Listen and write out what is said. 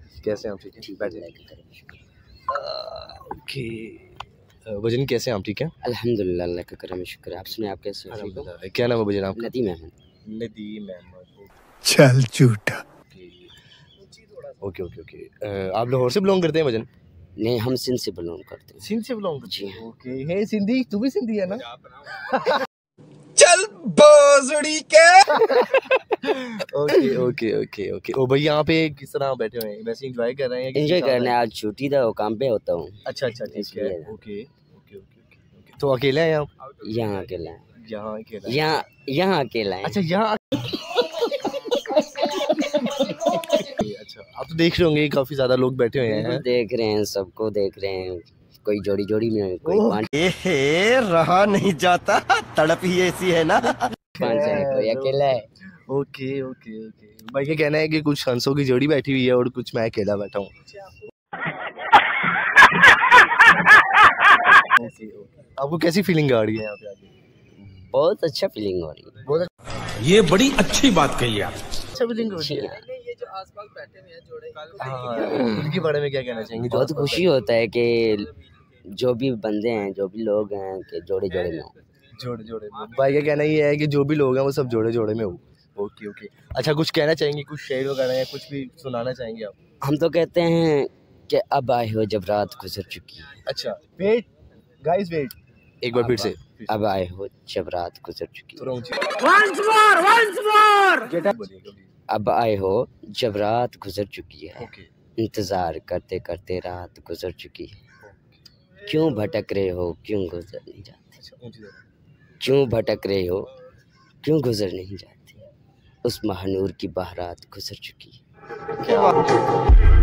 कैसे हैं आप? ठीक है, ठीक बैठे। है। ओके, वजन कैसे हैं आप? ठीक है, अल्हम्दुलिल्लाह, अल्लाह का करम शुक्र है। आप सुने, आप कैसे हो? ठीक हो? अल्हम्दुलिल्लाह। क्या नाम है वजन आपका? नदीम अहमद। नदीम अहमद। चल झूठा। Okay okay okay. आप लाहौर से बिलोंग करते हैं वजन? नहीं, हम सिंध से बिलोंग करते हैं। सिंध से बिलोंग करते जी हैं? हाँ। ओके, हे सिंधी, तू भी सिंधी है ना? चल बोजड़ी के। Okay okay okay okay. ओ भाई, यहाँ पे किस तरह बैठे हुए हैं? वैसे एंजॉय कर रहे हैं? एंजॉय करने आज छुट्टी था, वो काम पे होता हूँ। अच्छा अच्छा, ठीक है। इसलिए। Okay okay okay okay. तो अकेले हैं आप? यहाँ अकेला है। यहाँ अकेला है? यहाँ अकेला है। अच्छा, यहाँ अच्छा, आप तो देख रहे होंगे काफी ज्यादा लोग बैठे हुए हैं। देख रहे हैं, सबको देख रहे हैं। कोई जोड़ी जोड़ी में, कोई रहा नहीं जाता, तड़प ही ऐसी है ना। पांच है, कोई अकेला है। Okay okay okay. भाई का कहना है कि कुछ हंसों की जोड़ी बैठी हुई है और कुछ मैं अकेला बैठा हूँ। आपको कैसी फीलिंग आ रही है यहाँ पे आके? बहुत अच्छा फीलिंग हो रही है। बहुत ये बड़ी अच्छी बात कही आप। अच्छा फीलिंग हो रही है। ये जो आसपास बैठे हुए हैं जोड़े, हाँ, इनके बारे में क्या कहना चाहेंगे? जो बहुत आसपास खुशी होता है कि जो भी बंदे हैं, जो भी लोग हैं, कि जोड़े जोड़े में हो। जोड़े जोड़े में। भाई का कहना ये है कि जो भी लोग हैं वो सब जोड़े जोड़े में हो। Okay okay. अच्छा, कुछ कहना चाहेंगे? कुछ शेर वगैरह या कुछ भी सुनाना चाहेंगे आप? हम तो कहते हैं कि अब आए हो जब रात गुजर चुकी है। अच्छा, वेट गाइस, वेट एक बार फिर से। अब आए हो जब रात गुजर चुकी है। थोड़ा ऊंची। बोलिएगा। अब आए हो जब रात गुजर चुकी है। ओके। इंतजार करते करते रात गुजर चुकी है। क्यों भटक रहे हो, क्यों गुजर नहीं जाते? अच्छा, ऊंची जगह। क्यों भटक रहे हो, क्यों गुजर नहीं जाते? उस महानूर की बारात गुजर चुकी है। क्या